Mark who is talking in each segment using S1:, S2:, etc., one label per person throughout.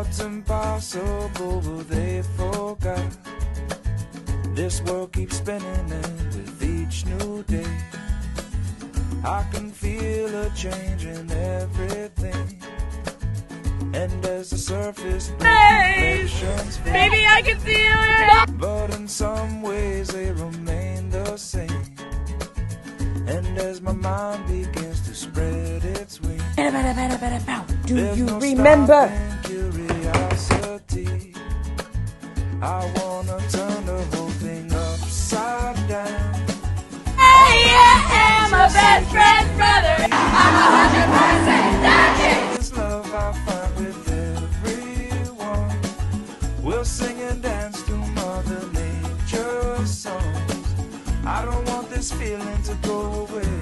S1: what's impossible, but they forgot. This world keeps spinning, and with each new day I can feel a change in everything. And as the surface reflections fade,
S2: maybe I can feel it.
S1: But in some ways they remain the same. And as my mind begins to spread its wings,
S2: Do
S1: there's
S2: you
S1: no
S2: remember?
S1: stopping curiosity. I wanna turn the whole thing upside down.
S2: I am a best friend brother. I'm 100% daddy.
S1: This love I find with everyone. We'll sing and dance to Mother Nature's songs. I don't want this feeling to go away.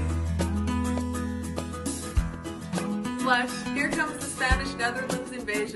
S3: Flush, here comes the Spanish Netherlands invasion.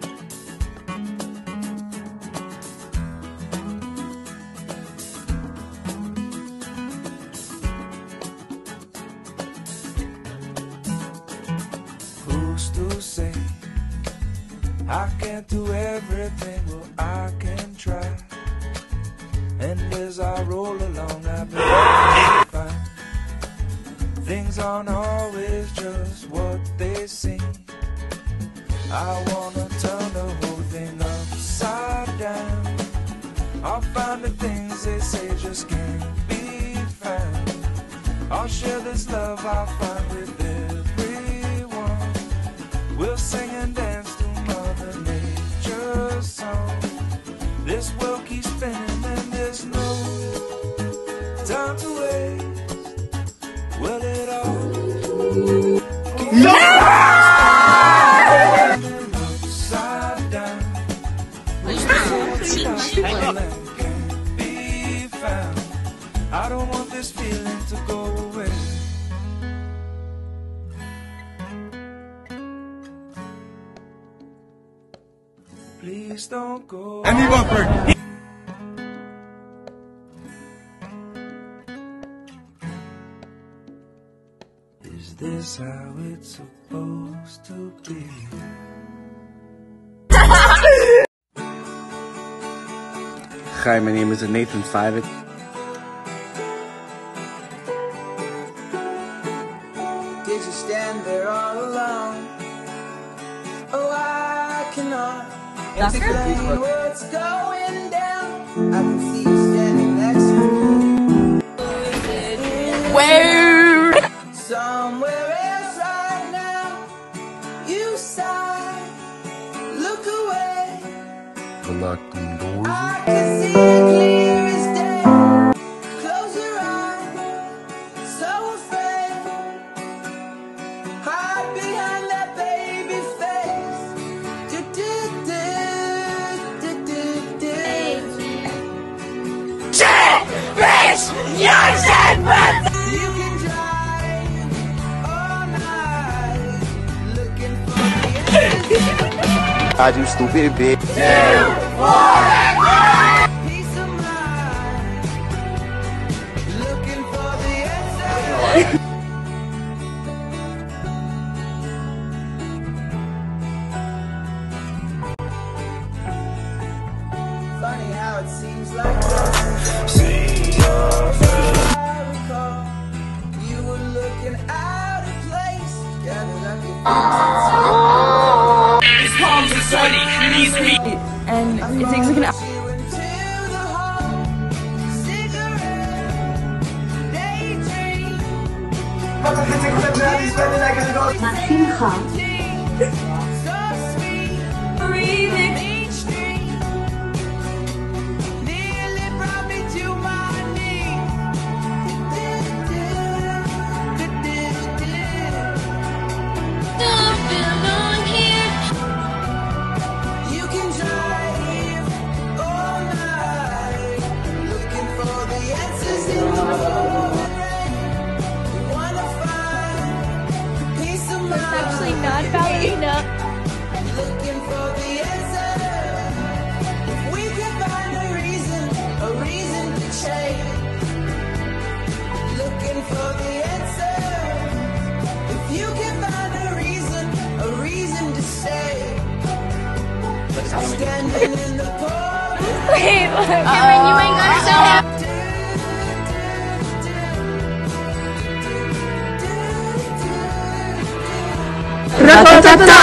S1: Who's to say I can't do everything? Well, I can try. And as I roll along, I begin to find things aren't always just what they seem. I wanna turn the whole thing upside down. I'll find the things they say just can't be found. I'll share this love I find with everyone. We'll sing and dance to Mother Nature's song. This world keeps spinning and there's no time to waste. Will it all upside down? Can't be found. I don't want this feeling to go away. Please don't go. Is this how it's supposed to be?
S4: Hi, my name is Nathan Fivet.
S1: Did you stand there all alone? Oh, I cannot explain what's going down. I can see you standing next to me.
S2: Where?
S1: Somewhere else right now. You sigh, look away.
S4: The locked doors.
S1: I can see it clear as day. Close your eyes, so afraid. Hide behind that baby face. Do, do, do, do, do, do.
S2: Bitch! You're dead,
S1: You can drive all night, looking for the answers.
S4: Ah, you stupid bitch.
S1: Peace of mind, looking for the answers. Funny how it seems like I recall you were looking out of place, gathered up your
S2: His palms are sweaty. He needs me. And it takes like an hour.
S1: you into the hall. Cigarette, daydream, so sweet. Breathing each street nearly brought me to my knees. You can drive all night, looking for the answers in the pouring rain. You wanna find peace of mind.
S2: It's actually not about Lena.
S1: Looking for the answers.
S2: Wait, look, Cameron, you ain't gonna show him.
S5: Ra-ta-ta-ta!